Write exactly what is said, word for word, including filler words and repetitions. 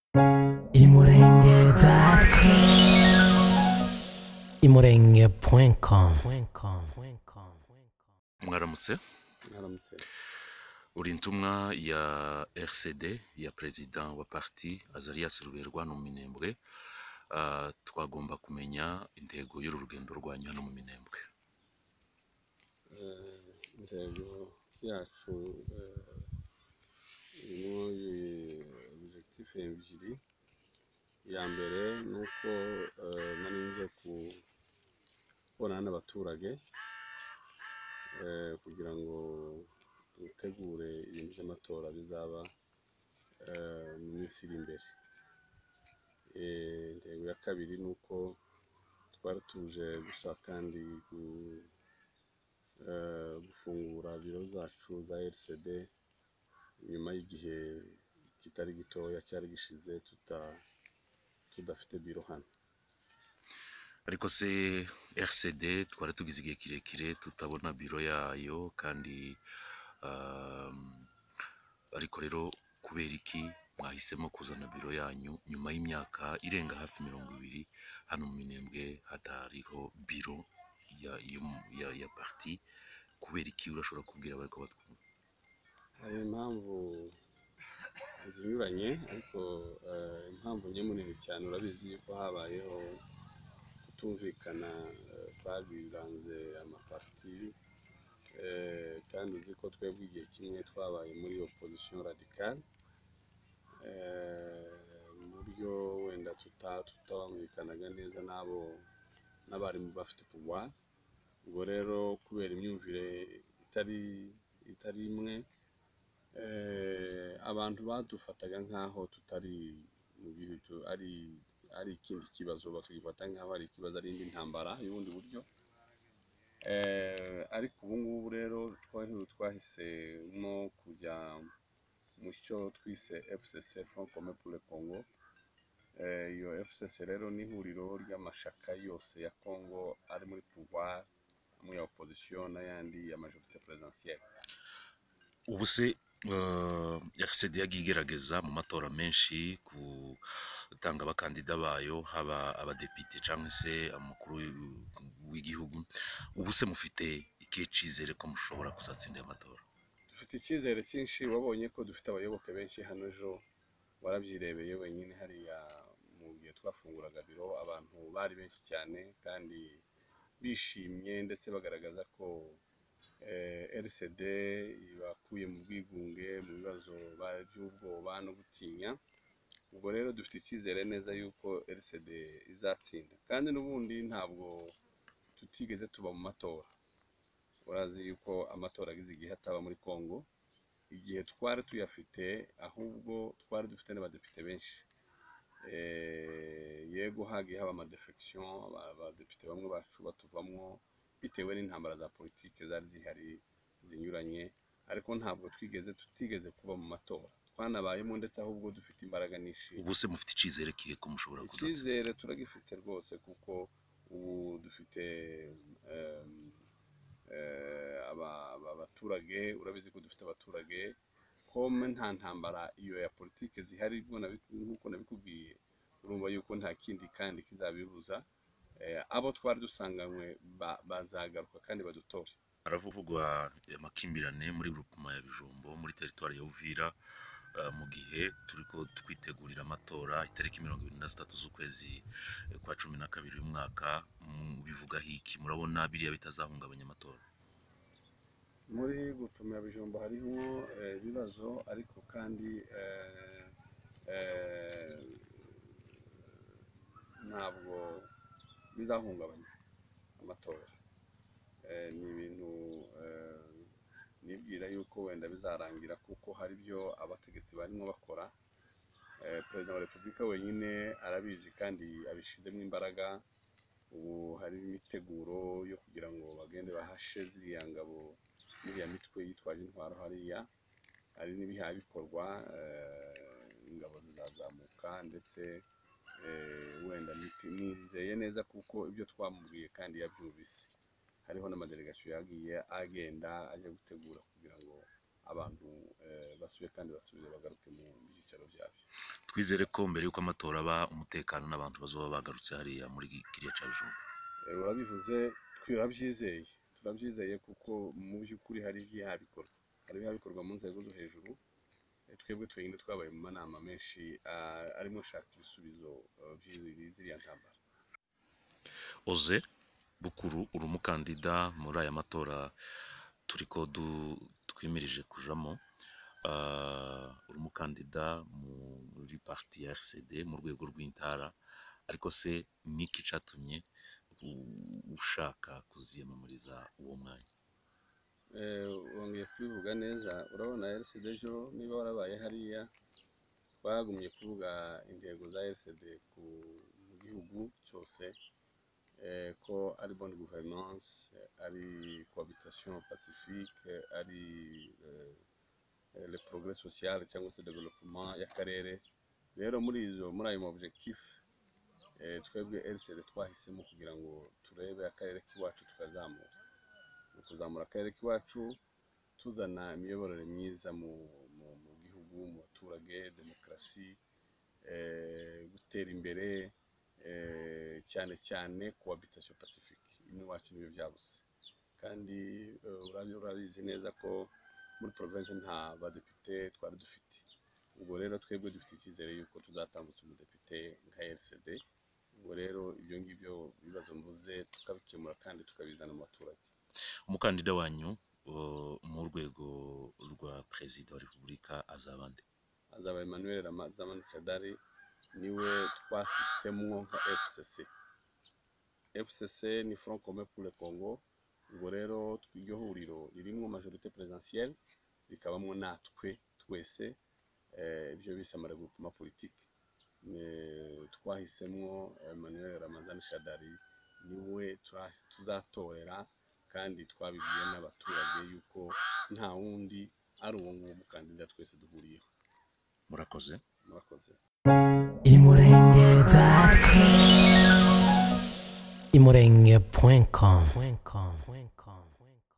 Imurenge dot com imurenge point com. Mwaramutse Mwaramutse. uri intumwa ya R C D ya president wa parti Azarias Ruberwa no Minembwe. Uh, twagomba kumenya intego y'uru rugendo rwanyu hano mu Minembwe. Intego yacu irimo objectif ebyiri. Ya mbere nuko nari nje kubonana n'abaturage kugira ngo dutegure ibintu by'amatora bizaba mu minsi iri imbere. Intego ya kabiri nuko twari tuje gushaka kandi gufungura biro zacu za R C D nyuma y'igihe kitari gitoya cyari gishize tuta tudafite biro hano. Ariko se R C D twari tugize igihe kirekire tutabona biro yayo kandi um, ariko rero kubera iki mwahisemo kuzana biro yanyu nyuma y'imyaka irenga hafi mirongo ibiri hano mu Minembwe hatariho biro ya ya, ya parti? Kubera iki urashobora kubwira abari ko batwumva? Hari impamvu zinyuranye, ariko impamvu nyemunini cyane urabizi ko habayeho kutumvikana twabiranze amaparti, kandi uzi ko twebwe igihe kimwe twabaye muri opposition radicale mu buryo wenda tutabumvikanaga neza n'abo n'abari bafite pouvoir. Ubwo rero kubera imyumvire itari itari imwe, abantu badufataga nkaho tutari mu bintu ari ari ikindi kibazo, bakifata nkaho ari ikibazo ari indi ntambara y'ubundi buryo. Ariko ubu ngubu rero twahise no kujya mu cyo twise F C C, Front Commun pour le Congo. Iyo F C C rero ni ihuriro ry'amashaka yose ya Congo ari muri pouvoir, muri opposition n'ayandi ya majorité présidentielle. Ubu se uh, R C D yagiye igerageza mu matora menshi gutanga abakandida bayo, haba abadepite cyangwa se amakuru w'igihugu. Ubu se mufite ikihe cyizere ko mushobora kuzatsinda amatora? Dufite icyizere cyinshi. Wabonye ko dufite abayoboke benshi hano, ejo warabyirebeye wenyine hariya mu gihe twafunguraga biro. Abantu bari benshi cyane kandi bishimye, ndetse bagaragaza ko R C D bakuye mu bwigunge, mu bibazo by'ubwoba no gutinya. Ubwo rero dufite icyizere neza yuko R C D izatsinda, kandi n'ubundi ntabwo tutigeze tuba mu matora. Urazi yuko amatora agize igihe ataba muri Congo. Igihe twari tuyafite, ahubwo twari dufite n'abadepite benshi. Yego hagiye haba amadefection, abadepite bamwe bacu batuvamwo bitewe n'intambara za politike zari zihari zinyuranye, ariko ntabwo twigeze tutigeze kuba mu matora. Twanabayemo ndetse ahubwo dufite imbaraga nyinshi. Ubu se mufite icyizere kihe ko mushobora kuzatsinda? Icyizere turagifite rwose, kuko ubu dufite abaturage. Urabizi ko dufite abaturage kome nta ntambara iyo ya politike zihari, nk'uko nabikubwiye. Urumva yuko nta kindi kandi kizabibuza. Abo twari dusanganywe bazagaruka kandi badutore. Haravugwa amakimbirane muri groupement ya Bijombo muri territoire ya Uvira mu gihe turiko twitegurira amatora itariki mirongo ibiri na zitatu z'ukwezi kwa cumi na kabiri uyu mwaka. Bivuga hiki? Murabona biriya bitazahungabanya amatora? Muri groupement ya Bijombo hariho ibibazo, ariko kandi ntabwo bizahungabanya amatora. Ni ibintu nibwira yuko wenda bizarangira, kuko hari byo abategetsi barimo bakora. Perezida wa Repubulika wenyine arabizi kandi abishizemo imbaraga. Ubu hari imiteguro yo kugira ngo bagende bahashe ziriya ngabo, iriya mitwe yitwaje intwaro hariya. Hari n'ibihaye bikorwa, ingabo zizazamuka, ndetse wenda nizeye neza kuko ibyo twamubwiye kandi yabyumvise. Hariho n'amadelegation yagiye agenda aje gutegura kugira ngo abantu basubire kandi basubire bagaruke mu byicaro byabo. twizere ko mbere yuko amatora aba umutekano n'abantu bazoba bagarutse hariya muri kiriya ca Bujumbura. Urabivuze turabyizeye turabyizeye kuko mu by'ukuri hari ibihabikorwa hari ibihabikorwa mu nzego zo hejuru. Twebwe twenyine twabaye mu manama menshi arimo shaka ibisubizo by'iziriya ntambara. Oze Bukuru uri umukandida muri aya matora turiko twimirije kujamo, uri umukandida muri parti ya R C D mu rwego rw'intara, ariko se niki catumye ushaka kuziyamamariza uwo mwanya? Wongeye kubivuga neza, urabona R C D jo niba warabaye hariya twagumye kuvuga intego za R C D ku gihugu cyose, ko ari bonne gouvernance, ari cohabitation pacifique, ari le progrès social cyangwa se développement y'akarere. Rero muri izo muri ayo objectif twebwe R C D twahisemo kugira ngo turebe akarere k'iwacu tukazamura kuzamura akarere k'iwacu, tuzana imiyoborere myiza mu gihugu, mu baturage, demokarasi, gutera imbere, cyane cyane cohabitation pacifique. Ino wacu niyo byabuze, kandi urabizi neza ko muri province nta badepite twari dufite. Ubwo rero twebwe dufite icyizere yuko tuzatambutsa umudepite nka R C D. Ubwo rero ibyo ngibyo bibazo mvuze tukabikemura kandi tukabizana mu baturage. Umukandida wanyu mu rwego rwa Perezida wa Repubulika azaba nde? Azaba Emmanuel Ramazani Shadari, niwe twashyizemo nka F C C. F C C ni Front Commun pour le Congo. Ubwo rero iryo huriro ririmo majorité présidentielle, rikabamo natwe twese, ibyo bisa amaregroupement politique. Twahisemo Emmanuel Ramazani Shadari, niwe tuzatorera, kandi twabibwiye n'abaturage yuko nta wundi ari uwo nguwo mukandida twese duhuriyeho. Murakoze. Murakoze. imurenge dot com imurenge point com